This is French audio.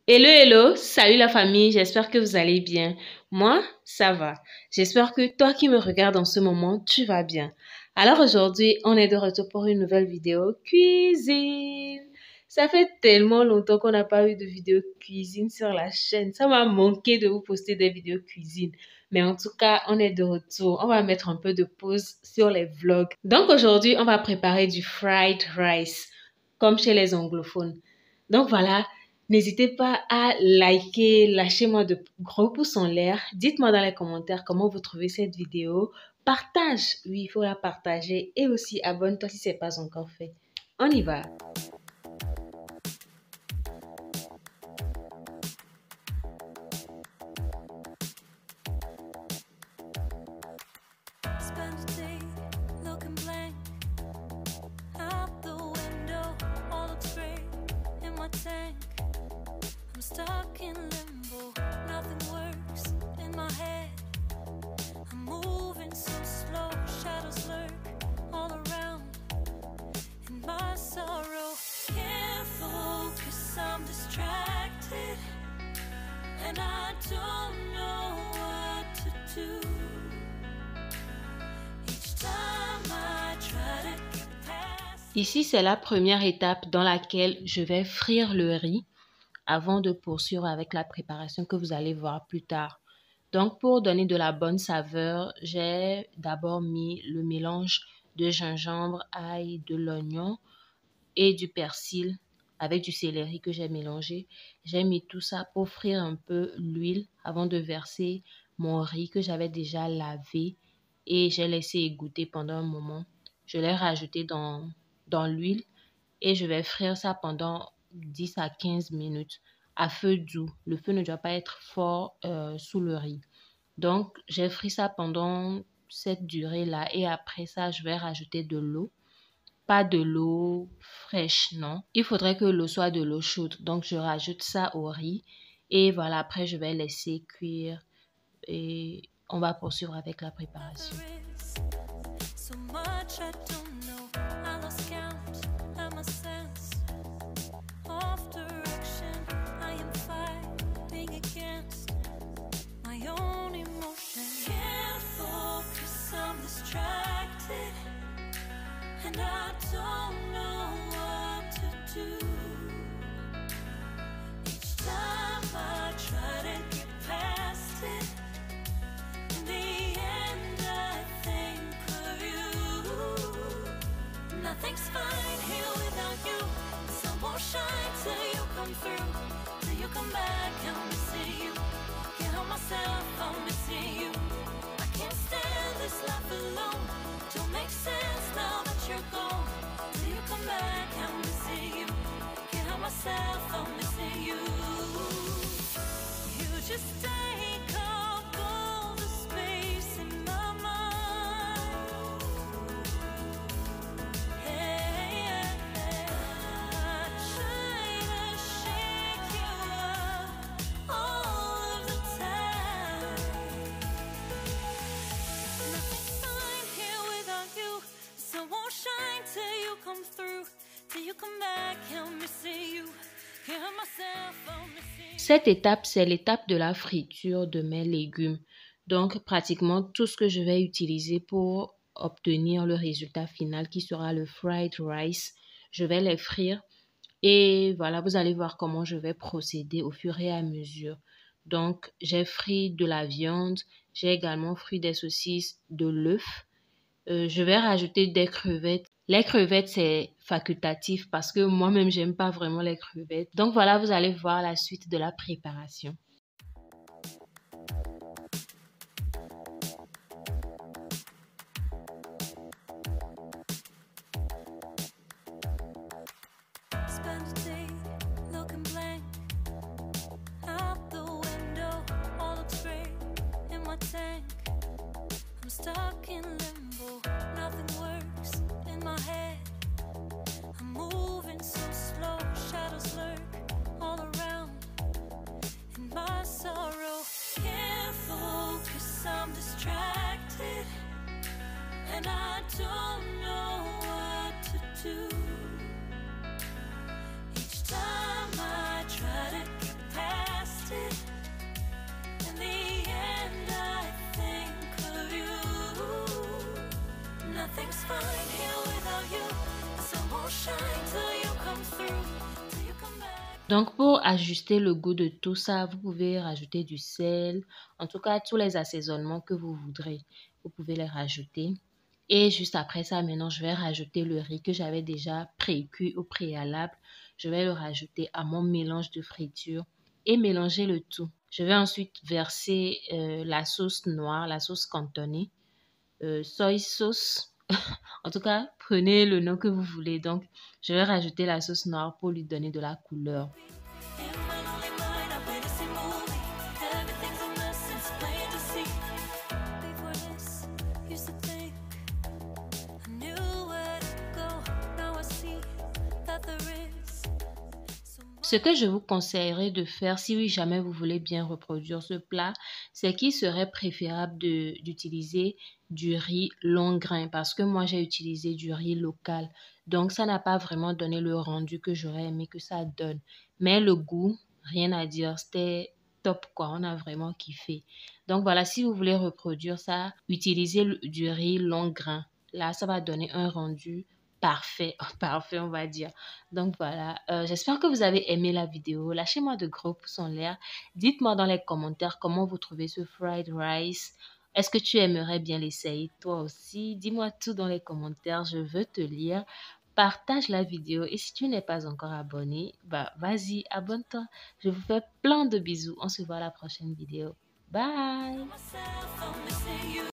Hello, hello, salut la famille, j'espère que vous allez bien. Moi, ça va. J'espère que toi qui me regardes en ce moment, tu vas bien. Alors aujourd'hui, on est de retour pour une nouvelle vidéo cuisine. Ça fait tellement longtemps qu'on n'a pas eu de vidéo cuisine sur la chaîne. Ça m'a manqué de vous poster des vidéos cuisine. Mais en tout cas, on est de retour. On va mettre un peu de pause sur les vlogs. Donc aujourd'hui, on va préparer du fried rice, comme chez les anglophones. Donc voilà. N'hésitez pas à liker, lâchez-moi de gros pouces en l'air. Dites-moi dans les commentaires comment vous trouvez cette vidéo. Partage, oui, il faut la partager. Et aussi abonne-toi si ce n'est pas encore fait. On y va. I'm stuck in limbo, nothing works in my head. I'm moving so slow, shadows lurk all around. In my sorrow, can't focus, I'm distracted. And I don't know what to do. Each time I try to get past. Ici, c'est la première étape dans laquelle je vais frire le riz avant de poursuivre avec la préparation que vous allez voir plus tard. Donc, pour donner de la bonne saveur, j'ai d'abord mis le mélange de gingembre, ail, de l'oignon et du persil avec du céleri que j'ai mélangé. J'ai mis tout ça pour frire un peu l'huile avant de verser mon riz que j'avais déjà lavé et j'ai laissé égoutter pendant un moment. Je l'ai rajouté dans l'huile et je vais frire ça pendant 10 à 15 minutes à feu doux. Le feu ne doit pas être fort sous le riz. Donc, j'ai frit ça pendant cette durée-là et après ça, je vais rajouter de l'eau. Pas de l'eau fraîche, non. Il faudrait que l'eau soit de l'eau chaude. Donc, je rajoute ça au riz et voilà, après, je vais laisser cuire et on va poursuivre avec la préparation. And I don't know what to do. Each time I try to get past it, in the end I think of you. Nothing's fine here without you. The sun won't shine till you come through. Till you come back, I'm missing you. Can't help myself, I'm missing you. I can't stand this life alone. Don't make sense now that you're gone. Till you come back, I'm missing you. Can't help myself, I'm missing you. You just take up all the space in my mind. Hey, I try to shake you up all of the time. Nothing's fine here without you. The sun won't shine till you come through. Till you come back, I'm missing you. Can't help myself, I'm missing you. Cette étape, c'est l'étape de la friture de mes légumes. Donc, pratiquement tout ce que je vais utiliser pour obtenir le résultat final qui sera le fried rice, je vais les frire. Et voilà, vous allez voir comment je vais procéder au fur et à mesure. Donc, j'ai frit de la viande, j'ai également frit des saucisses, de l'œuf. Je vais rajouter des crevettes. Les crevettes, c'est facultatif parce que moi-même, j'aime pas vraiment les crevettes. Donc voilà, vous allez voir la suite de la préparation. Spend a day looking blank out the window, all looks great in my tank. I'm stuck in limbo, nothing works in my head. I'm moving so slow, shadows lurk all around. In my Donc, pour ajuster le goût de tout ça, vous pouvez rajouter du sel. En tout cas, tous les assaisonnements que vous voudrez, vous pouvez les rajouter. Et juste après ça, maintenant, je vais rajouter le riz que j'avais déjà pré-cuit au préalable. Je vais le rajouter à mon mélange de friture et mélanger le tout. Je vais ensuite verser la sauce noire, la sauce cantonnée, soy sauce. En tout cas, prenez le nom que vous voulez. Donc, je vais rajouter la sauce noire pour lui donner de la couleur. In my lonely mind, I wait to see movie. Everything's a mess, it's plain to see. Before this, used to think I knew where to go. Now I see that there is so much. Ce que je vous conseillerais de faire, si oui, jamais vous voulez bien reproduire ce plat, c'est qu'il serait préférable d'utiliser du riz long grain parce que moi, j'ai utilisé du riz local. Donc, ça n'a pas vraiment donné le rendu que j'aurais aimé que ça donne. Mais le goût, rien à dire, c'était top quoi, on a vraiment kiffé. Donc voilà, si vous voulez reproduire ça, utilisez du riz long grain. Là, ça va donner un rendu parfait, parfait on va dire. Donc voilà, j'espère que vous avez aimé la vidéo. Lâchez-moi de gros pouces en l'air. Dites-moi dans les commentaires comment vous trouvez ce fried rice. Est-ce que tu aimerais bien l'essayer toi aussi? Dis-moi tout dans les commentaires, je veux te lire. Partage la vidéo et si tu n'es pas encore abonné, bah vas-y, abonne-toi. Je vous fais plein de bisous. On se voit à la prochaine vidéo. Bye! Myself, I'm missing you.